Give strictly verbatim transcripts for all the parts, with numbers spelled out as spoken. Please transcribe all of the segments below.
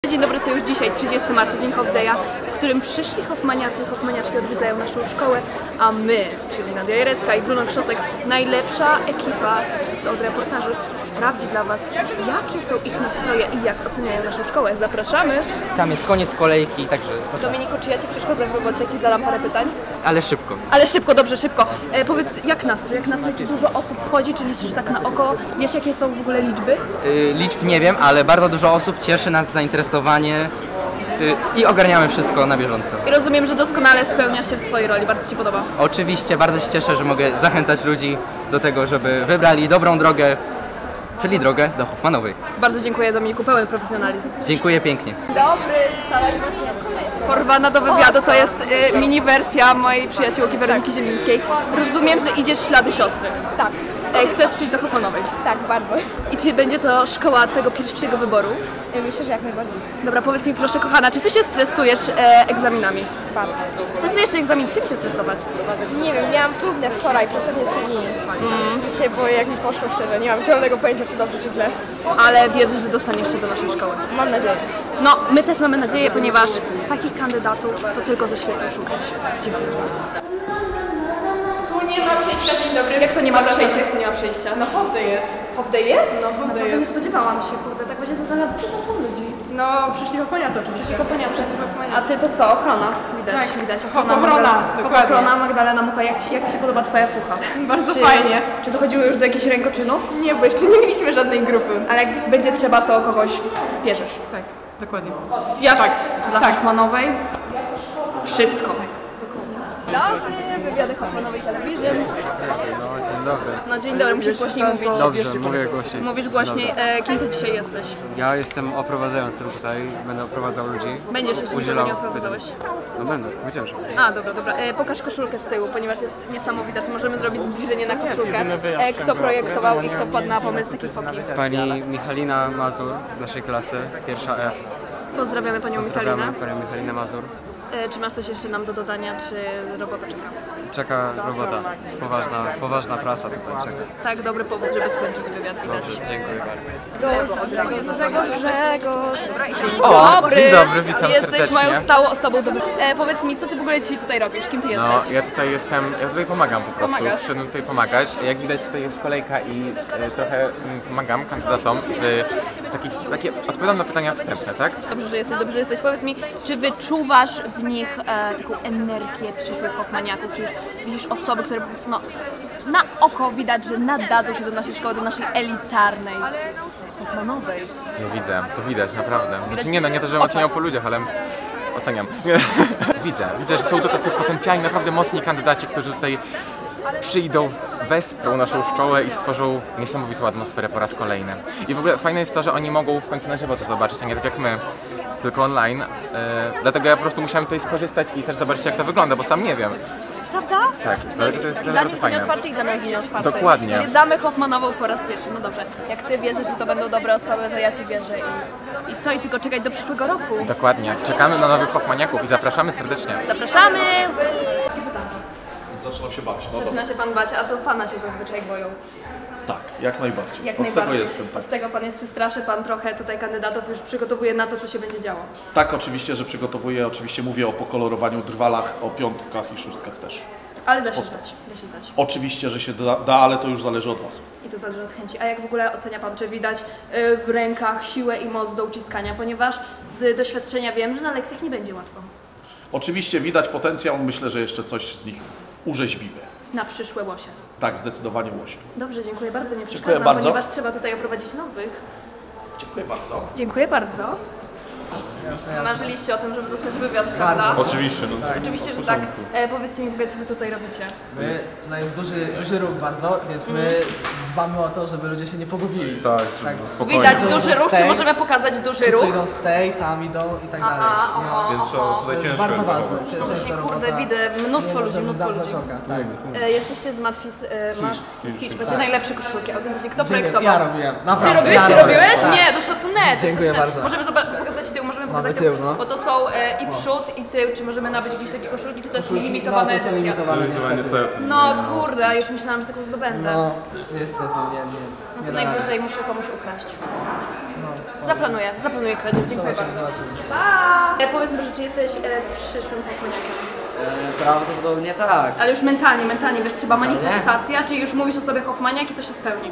Dzień dobry, to już dzisiaj, trzydziestego marca, dzień Hoff Day'a, w którym przyszli hoffmaniacy i hoffmaniaczki odwiedzają naszą szkołę, a my, czyli Nadia Jarecka i Bruno Krzosek, najlepsza ekipa od reportażu, sprawdzi dla Was, jakie są ich nastroje i jak oceniają naszą szkołę. Zapraszamy! Tam jest koniec kolejki, także... Dominiku, czy ja Ci przeszkodzę w robocie? Ja Ci zadam parę pytań? Ale szybko. Ale szybko, dobrze, szybko. E, powiedz, jak nastrój? Jak nastrój? Czy dużo osób wchodzi? Czy liczysz tak na oko? Wiesz, jakie są w ogóle liczby? Yy, liczb nie wiem, ale bardzo dużo osób cieszy nas zainteresowanie yy, i ogarniamy wszystko na bieżąco. I rozumiem, że doskonale spełniasz się w swojej roli. Bardzo Ci podoba. Oczywiście, bardzo się cieszę, że mogę zachęcać ludzi do tego, żeby wybrali dobrą drogę, czyli drogę do Hoffmanowej. Bardzo dziękuję, Dominiku, pełen profesjonalizm. Dziękuję pięknie. Dobry, porwana do wywiadu, to jest y, mini wersja mojej przyjaciółki Weroniki Zielińskiej. Rozumiem, że idziesz w ślady siostry. Tak. E, chcesz przyjść do Hoffmanowej? Tak, bardzo. I czy będzie to szkoła Twojego pierwszego wyboru? Ja myślę, że jak najbardziej. Dobra, powiedz mi proszę, kochana, czy Ty się stresujesz e, egzaminami? Bardzo. Stresujesz się egzamin, czym się stresować? Nie wiem, miałam trudne wczoraj, przez ostatnie trzy dni. Mm. Dzisiaj boję, jak mi poszło szczerze. Nie mam zielonego pojęcia, czy dobrze, czy źle. Ale wierzę, że dostaniesz się do naszej szkoły. Mam nadzieję. No, my też mamy nadzieję, ponieważ takich kandydatów to tylko ze świecą szukać. Dziękuję bardzo. Tu nie ma przejścia, dzień dobry. Jak to nie ma przejścia? Jak to nie ma przejścia? No Hoff Day jest. Hoff Day jest? No, Hoff Day Nie jest. spodziewałam się, kurde, tak właśnie zastanawiam, co to za tłum ludzi. No, przyszli hoffmaniacy oczywiście. Kopaniacy. A Ty to co? Ochrona? Widać, Tak. widać. Ochrona, dokładnie. Ochrona, Magdalena Mucha. Jak Ci, jak Ci się podoba Twoja fucha? Bardzo Czy, fajnie. Czy dochodziło już do jakichś rękoczynów? Nie, bo jeszcze nie mieliśmy żadnej grupy. Ale jak będzie trzeba, to kogoś spierzesz. Tak, dokładnie. Ja tak. Dla tak. Hoffmanowej wszystko. Dobry, wywiady Hoffmanowej Television. No, dzień dobry. No dzień dobry, musisz głośniej mówić. Dobrze, mówię głośniej. Mówisz głośniej. E, kim Ty dzisiaj jesteś? Ja jestem oprowadzającym tutaj, będę oprowadzał ludzi. Będziesz jeszcze Udzielam- nie oprowadzałeś? No będę, powiedziałem, że. A, dobra, dobra. E, pokaż koszulkę z tyłu, ponieważ jest niesamowita. Czy możemy zrobić zbliżenie na koszulkę? E, kto projektował i kto padł na pomysł takiej foki? Pani Michalina Mazur z naszej klasy, pierwsza F. Pozdrawiamy Panią Pozdrawiamy Michalinę. Panią Michalinę Mazur. E, czy masz coś jeszcze nam do dodania, czy robota czeka? Czeka robota, poważna, poważna praca tutaj czeka. Tak, dobry powód, żeby skończyć wywiad, widać. Dobrze, dziękuję bardzo. Grzegorz, Grzegorz. Dzień O, dobry. dzień dobry, witam Jesteś serdecznie. moją stałą osobą do e, Powiedz mi, co Ty w ogóle dzisiaj tutaj robisz? Kim Ty jesteś? No, ja tutaj jestem, ja tutaj pomagam po prostu, Pomagasz. przyszedłem tutaj pomagać. Jak widać tutaj jest kolejka i e, trochę mm, pomagam kandydatom w takich, takie, odpowiadam na pytania wstępne, tak? Dobrze, że jesteś, dobrze, że jesteś. Powiedz mi, czy wyczuwasz w nich e, taką energię przyszłych hoffmaniaków? Czy już widzisz osoby, które po prostu no, na oko widać, że nadadzą się do naszej szkoły, do naszej elitarnej hoffmanowej? No widzę, to widać, naprawdę. Widać- Znaczy, nie no, nie to, że oceniam po ludziach, ale oceniam. Widzę, widzę, że są to tacy potencjalni, naprawdę mocni kandydaci, którzy tutaj przyjdą, wesprą naszą szkołę i stworzą niesamowitą atmosferę po raz kolejny. I w ogóle fajne jest to, że oni mogą w końcu na żywo to zobaczyć, a nie tak jak my, tylko online. E, dlatego ja po prostu musiałem tutaj skorzystać i też zobaczyć, jak to wygląda, bo sam nie wiem. Prawda? Tak, To ale jest to jest i dla bardzo nich to fajne. nieotwarte i dla nas nieotwarte. Dokładnie. Zwiedzamy Hoffmanową po raz pierwszy. No dobrze, jak Ty wierzysz, że to będą dobre osoby, to ja Ci wierzę. I, i co? I tylko czekać do przyszłego roku. Dokładnie. Czekamy na nowych hoffmaniaków i zapraszamy serdecznie. Zapraszamy! Zaczynam się bać. No to, Zaczyna się Pan bać, a to Pana się zazwyczaj boją. tak, jak najbardziej. Jak Od najbardziej. tego jestem. Tak. Od tego Pan jest, czy straszy Pan trochę tutaj kandydatów, już przygotowuje na to, co się będzie działo. tak, oczywiście, że przygotowuję. Oczywiście mówię o pokolorowaniu drwalach, o piątkach i szóstkach też. Ale da się zdać, da się zdać. Oczywiście, że się da, da, ale to już zależy od Was. I to zależy od chęci. A jak w ogóle ocenia Pan, czy widać y, w rękach siłę i moc do uciskania? Ponieważ z doświadczenia wiem, że na lekcjach nie będzie łatwo. Oczywiście widać potencjał, myślę, że jeszcze coś z nich urzeźbimy. Na przyszłe łosie. Tak, zdecydowanie Łosie. Dobrze, dziękuję bardzo. Nie przeszkadzam, Dziękuję bardzo. ponieważ trzeba tutaj oprowadzić nowych. Dziękuję bardzo. Dziękuję bardzo. Marzyliście o tym, żeby dostać wywiad, prawda? Oczywiście. No. Oczywiście, że tak. E, powiedzcie mi, co Wy tutaj robicie. My, tutaj jest duży, duży ruch bardzo, więc my dbamy o to, żeby ludzie się nie pogubili. Tak, tak. Widać Przyjdą duży z ruch, czy tej, możemy pokazać duży czy ruch? Przyjdą z tej, tam idą i tak dalej. Aha, No, oho, Więc trzeba oho. tutaj to jest ciężko bardzo jest ważne. Cię- Dzisiaj, ciężka kurde, robota. widzę mnóstwo Nie ludzi, możemy mnóstwo zamknąć ludzi. oka, tak. E, jesteście z Matfis, e, Mat, Hitch, będzie Tak. najlepsze koszulki. Oglądacie, kto Dziękuję. projektował? Ja robiłem, Ty naprawdę. robiłeś? ja Ty robię, robiłeś? tak. Nie, to szacunek. to Dziękuję szacunek. bardzo. Możemy zoba- pokazać tył, możemy pokazać tył, no. Bo to są e, i przód, i tył. Czy możemy nabyć gdzieś takie koszulki, czy to jest No, limitowana to są edycja? limitowane niestety. No kurde, już myślałam, że taką zdobędę. No, niestety, nie, nie. No nie to da rady. najwyżej muszę komuś ukraść. No. Zaplanuję, zaplanuję kradzież. Dziękuję Zobaczymy, bardzo. zobaczymy. Pa! E, powiedz proszę, czy jesteś e, przyszłym hoffmaniakiem? E, prawdopodobnie tak. Ale już mentalnie, mentalnie, wiesz, trzeba Mentalnie? manifestacja, czy już mówisz o sobie hoffmaniak i to się spełni?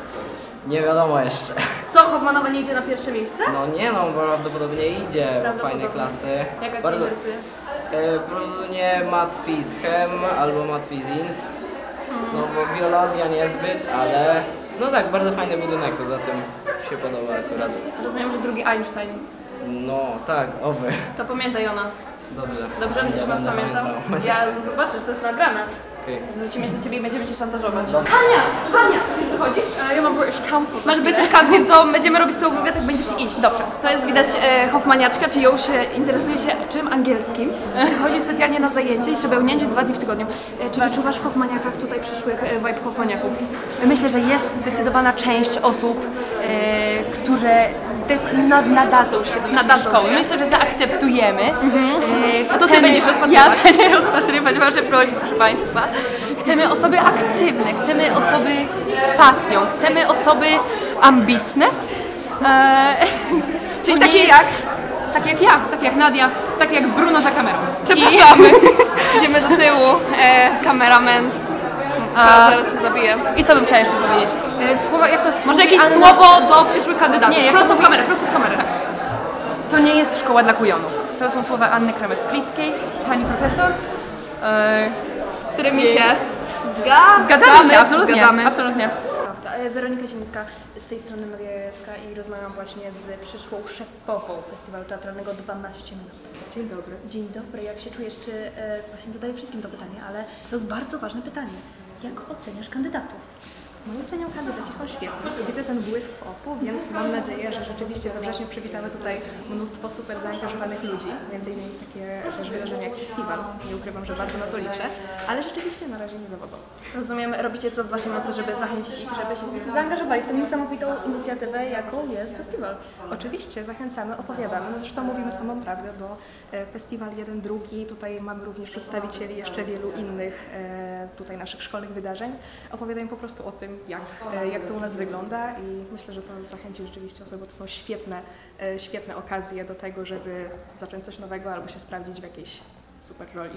Nie wiadomo jeszcze. Co, Hoffmanowa nie idzie na pierwsze miejsce? No nie no, prawdopodobnie idzie. Prawdopodobnie. Fajne klasy. Jaka Cię Bardzo- interesuje? E, Prawdopodobnie Math Phys Chem albo Math Phys Inf. No bo biologia niezbyt, ale no tak, bardzo fajny budynek, poza tym się podoba akurat. Rozumiem, że drugi Einstein. No tak, oby. To pamiętaj o nas. Dobrze. Dobrze, będziesz nas będę pamiętał? pamiętał. Ja zobaczysz, to jest nagrane. Okej. Zwrócimy się do ciebie i będziemy cię szantażować. Hania! Hania! Już wychodzisz? Ja mam British Council. Masz British Council, to będziemy robić sobie wywiad, jak będziesz iść. Dobrze. To jest widać e, hoffmaniaczka, czy ją się interesuje się czym angielskim. Chodzi specjalnie na zajęcie i trzeba umieć dwa dni w tygodniu. E, czy wyczuwasz w hoffmaniakach tutaj przyszłych e, vibe hoffmaniaków? Myślę, że jest zdecydowana część osób, e, które zde- na, nadadzą się do naszej Nadadzą szkoły. się. Myślę, że zaakceptujemy. E, A to ty będziesz rozpatrywać. Ja będę rozpatrywać wasze prośby, proszę Państwa. Chcemy osoby aktywne, chcemy osoby z pasją, chcemy osoby ambitne. E, Czyli to nie takie jest- jak? Tak jak ja, tak jak Nadia, tak jak Bruno za kamerą. Przepraszamy. Idziemy do tyłu. E, kameraman. A, zaraz się zabiję. I co bym chciała jeszcze powiedzieć? E, Słowa, jak to Może mówi jakieś Anna- słowo do przyszłych kandydatów? Nie, jak prosto to w mówi- kamerę, prosto w kamerę. To nie jest szkoła dla kujonów. To są słowa Anny Kramer-Plickiej, pani profesor. E, Z którymi się zgadzamy. Zgadzamy się, absolutnie, Zgadzamy. absolutnie. Prawda. E, Weronika Ziemska z tej strony Maria Jajecka i rozmawiam właśnie z przyszłą szefową Festiwalu Teatralnego dwanaście minut. Dzień dobry. Dzień dobry, jak się czujesz? Czy, e, właśnie zadaję wszystkim to pytanie, ale to jest bardzo ważne pytanie. Jak oceniasz kandydatów? Moim zdaniem kandydaci są świetni. Widzę ten błysk w oku, więc mam nadzieję, że rzeczywiście we wrześniu przywitamy tutaj mnóstwo super zaangażowanych ludzi, między innymi w takie też wydarzenia jak festiwal. Nie ukrywam, że bardzo na to liczę, ale rzeczywiście na razie nie zawodzą. Rozumiem, robicie to w waszej mocy, żeby zachęcić ich, żeby się po prostu zaangażowali w tę niesamowitą inicjatywę, jaką jest festiwal. Oczywiście zachęcamy, opowiadamy, no zresztą mówimy samą prawdę, bo e, festiwal jeden, drugi, tutaj mamy również przedstawicieli jeszcze wielu innych e, tutaj naszych szkolnych wydarzeń. Opowiadają po prostu o tym, jak, e, jak to u nas wygląda i myślę, że to zachęci rzeczywiście osoby, bo to są świetne, e, świetne okazje do tego, żeby zacząć coś nowego albo się sprawdzić w jakiejś super roli.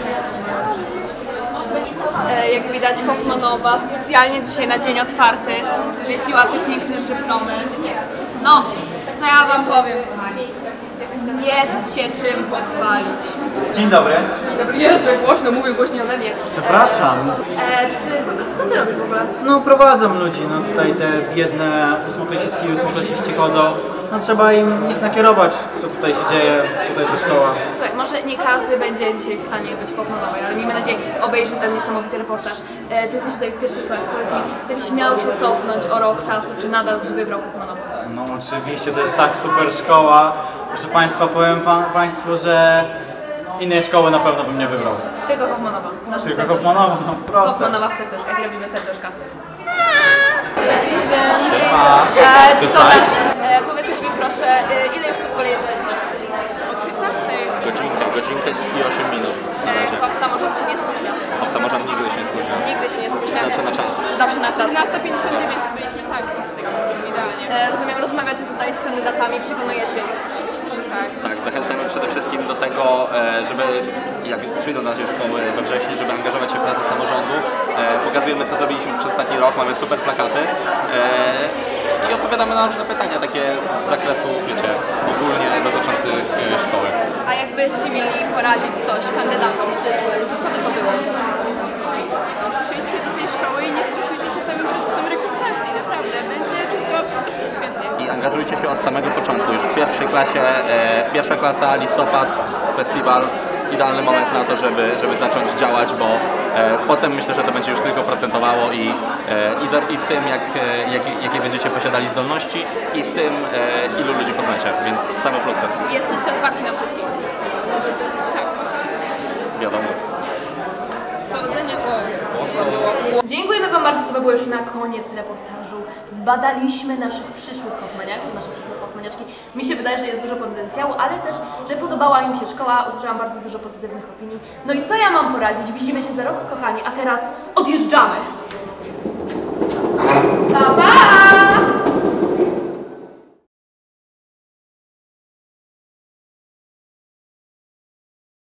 E, jak widać Hoffmanowa specjalnie dzisiaj na dzień otwarty wywiesiła te piękne dyplomy. No, co ja wam powiem? Jest się czym pochwalić. Dzień dobry. Dzień dobry, Jezu, głośno, mówił głośniej ode mnie. Przepraszam. E, czy ty, co ty robisz w ogóle? No prowadzam ludzi, no tutaj te biedne ósmoklasistki i ósmoklasiści chodzą. No trzeba im ich nakierować, co tutaj się dzieje, co to jest szkoła. Słuchaj, może nie każdy będzie dzisiaj w stanie być Hoffmanowej, ale miejmy nadzieję, obejrzy ten niesamowity reportaż. E, ty jesteś tutaj w pierwszej klasie, powiedz mi, gdybyś miał się cofnąć o rok czasu, czy nadal byś wybrał Hoffmanową? No oczywiście, to jest tak super szkoła. Proszę Państwa, powiem pa Państwu, że innej szkoły na pewno bym nie wybrał. Tylko Hoffmanowa. Nasze Tylko serduszko. Hoffmanowa, no proste. Hoffmanowa w serduszkach i robimy serduszka. Siema. E, co dasz? E, powiedz mi proszę, e, ile już tu w kolei jesteście? Godzinkę, godzinkę i osiem minut na razie. E, samorząd się nie spóźnia. A w samorząd nigdy się nie spóźnia. Nigdy się nie spóźnia. Zawsze na czas. Zawsze na czas. czternaста pięćdziesiąt dziewięć to byliśmy tak, z tego będziemy idealnie. E, rozumiem, rozmawiacie tutaj z kandydatami, przekonujecie ich. Oczywiście, że tak. Tak, zachęcamy przede wszystkim do tego, e, żeby jak przyjdą do naszej szkoły we wrześniu, żeby angażować się w pracę samorządu. E, pokazujemy, co zrobiliśmy przez ostatni rok, mamy super plakaty e, i odpowiadamy na różne pytania takie z zakresu, wiecie, ogólnie dotyczących e, szkoły. A jakbyście mieli poradzić coś kandydatom przyszłym, co by to było? Przyjdźcie do tej szkoły i nie stresujcie się całym procesem rekrutacji, naprawdę. Będzie wszystko świetnie. I angażujcie się od samego początku, już w pierwszej klasie, e, pierwsza klasa, listopad, festiwal, idealny moment na to, żeby, żeby zacząć działać, bo e, potem myślę, że to będzie już tylko procentowało i, e, i, za, i w tym, jak, e, jak, jakie będziecie posiadali zdolności i w tym, e, ilu ludzi poznacie, więc same plusy. Jesteście otwarci na wszystkich. Wiadomo. Powodzenia. Dziękujemy wam bardzo, to by było już na koniec reportażu. Zbadaliśmy naszych przyszłych hoffmaniaków, nasze przyszłe hoffmaniaczki. Mi się wydaje, że jest dużo potencjału, ale też, że podobała im się szkoła, usłyszałam bardzo dużo pozytywnych opinii. No i co ja mam poradzić? Widzimy się za rok, kochani, a teraz odjeżdżamy! Pa, pa!